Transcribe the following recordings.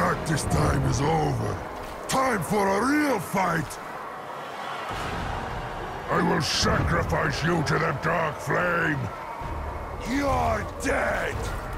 practice time is over. Time for a real fight! I will sacrifice you to the Dark Flame! You're dead!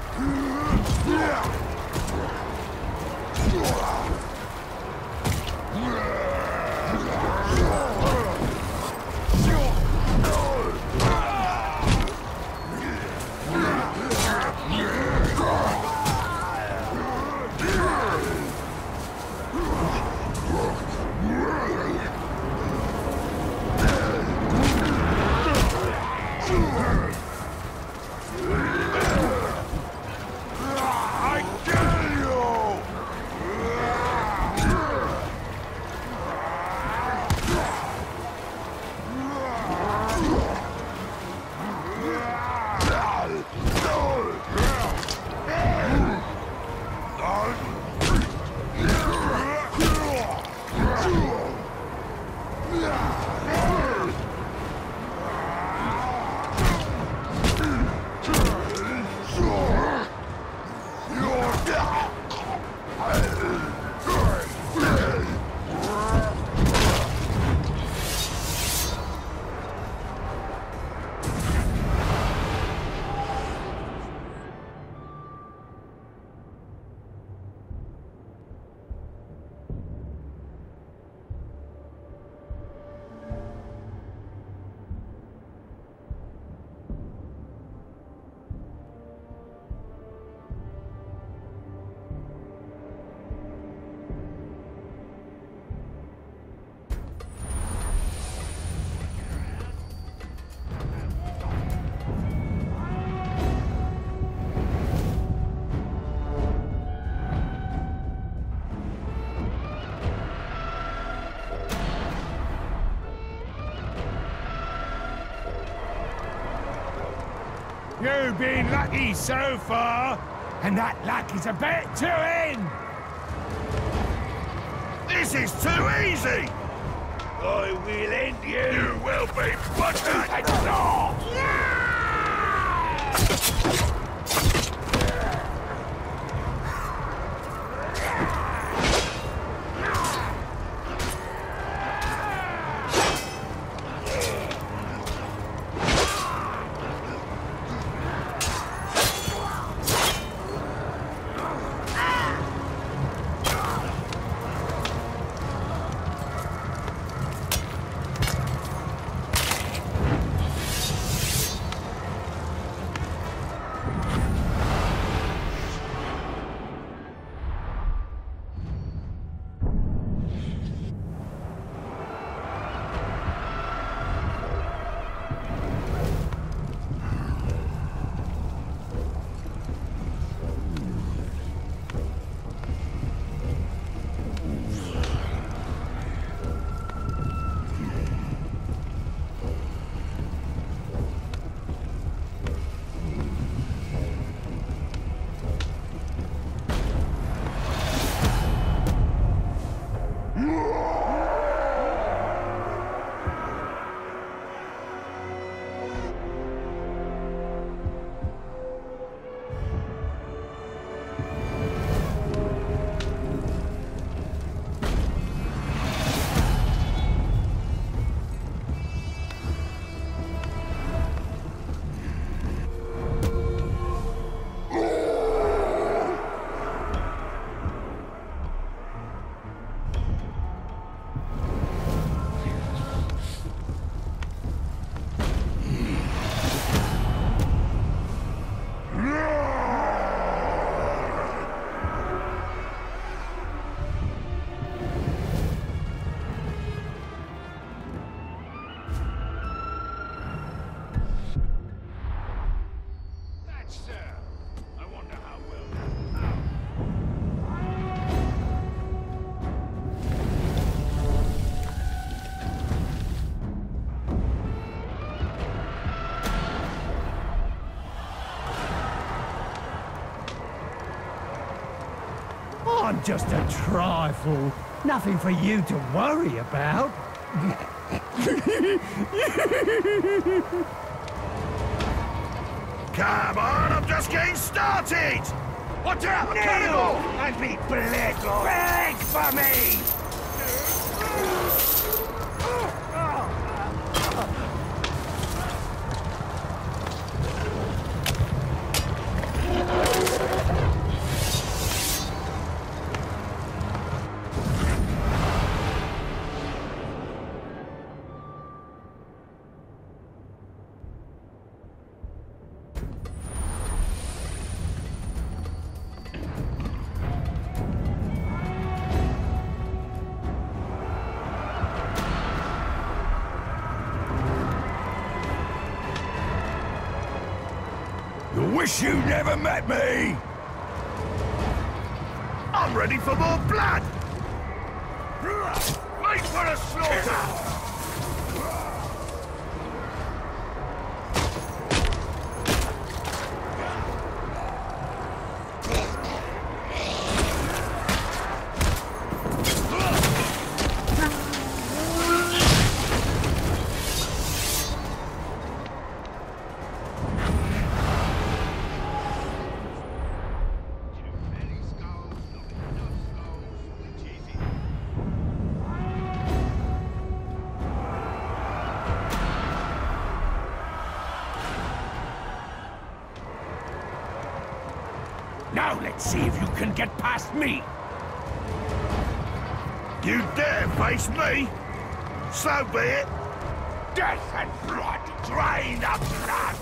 You've been lucky so far, and that luck is about to end! This is too easy! I will end you! You will be butchered! I'm just a trifle. Nothing for you to worry about. Come on, I'm just getting started! Watch out! Kneel Cannibal! and be bled for me! You wish you never met me! I'm ready for more blood! Wait for the slaughter! Now let's see if you can get past me! You dare face me? So be it! Death and blood! Drain the blood!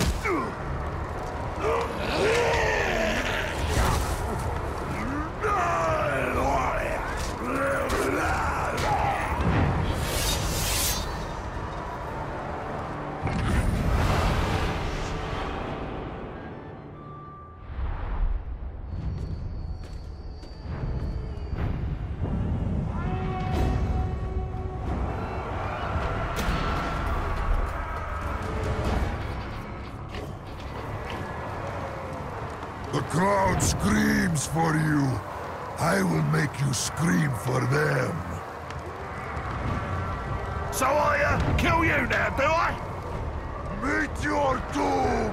The crowd screams for you. I will make you scream for them. So I kill you now, do I? Meet your doom!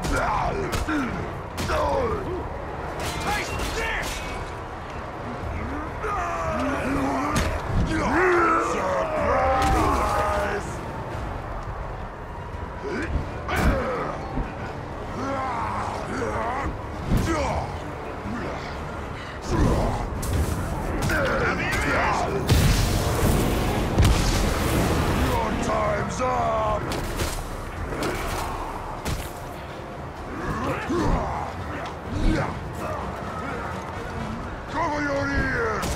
Taste this! Time's up! Cover your ears!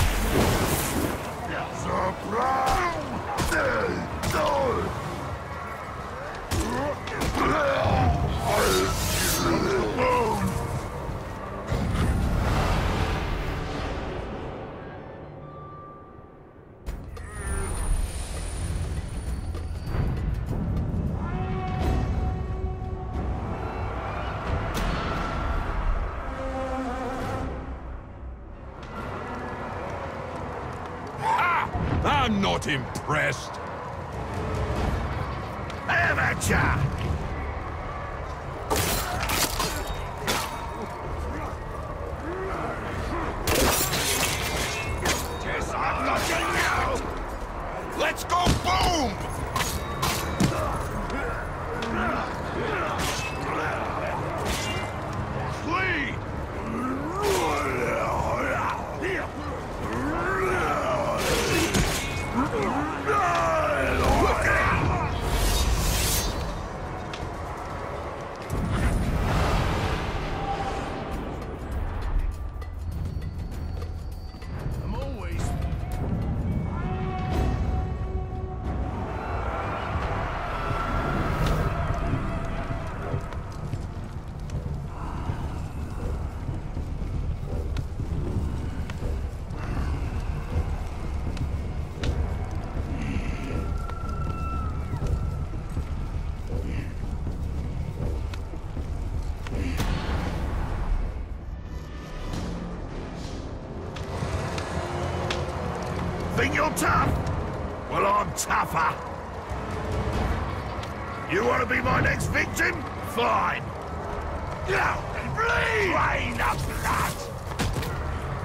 Surprise! I'm not impressed. Amateur! Guess I'm not now! Let's go boom! Flee! Think you're tough? Well, I'm tougher. You want to be my next victim? Fine. Now, bleed! Drain the blood!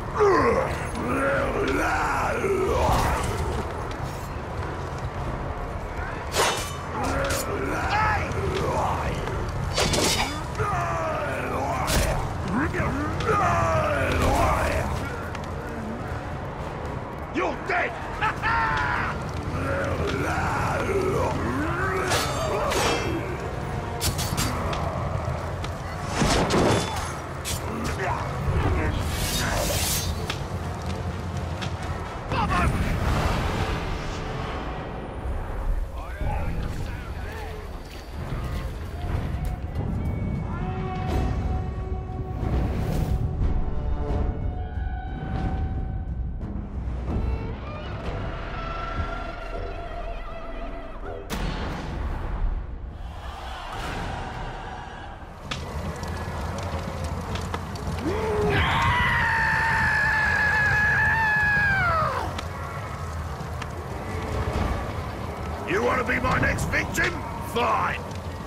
You're dead! You want to be my next victim? Fine.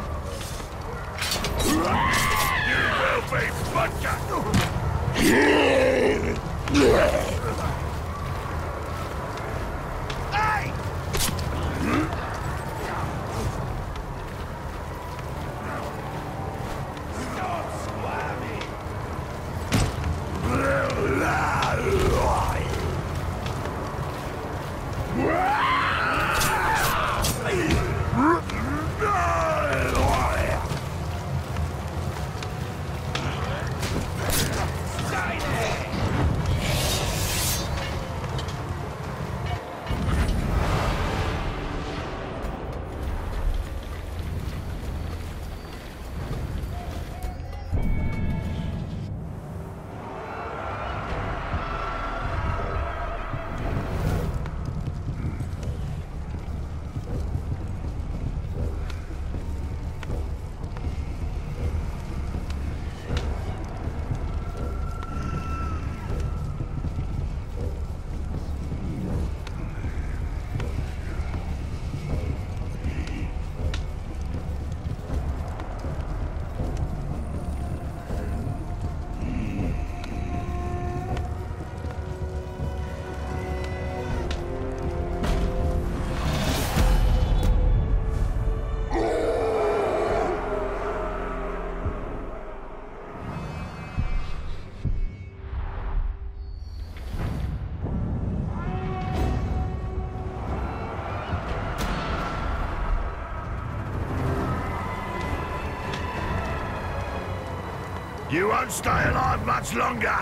You will be vodka. Hey! Stop squirming. You won't stay alive much longer.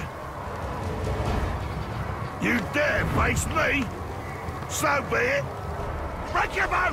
You dare face me? So be it. Break your boat!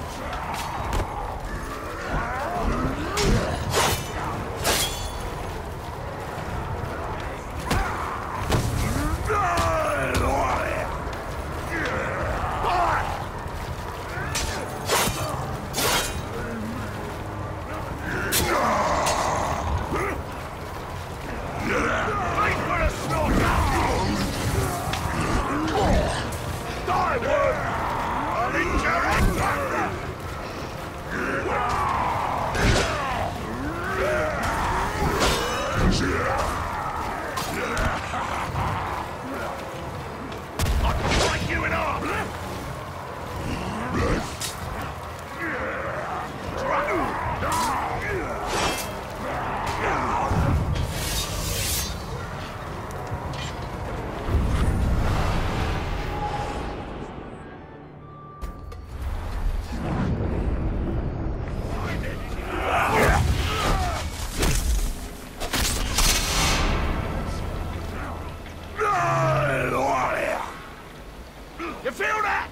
You feel that?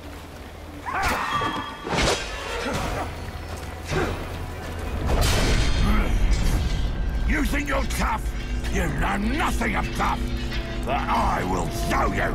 You think you're tough? You know nothing of tough. But I will show you.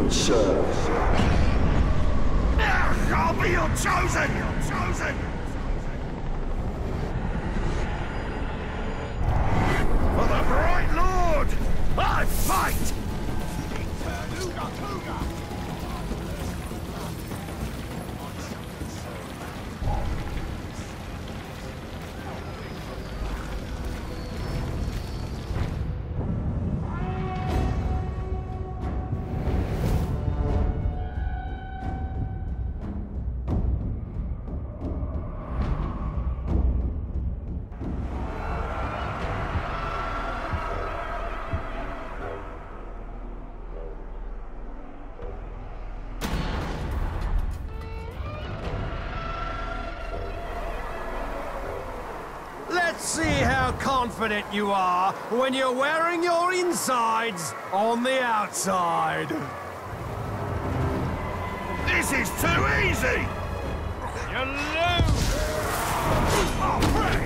and serve. I'll be your chosen! For the Bright Lord, I fight! Let's see how confident you are when you're wearing your insides on the outside. This is too easy! You lose! Oh,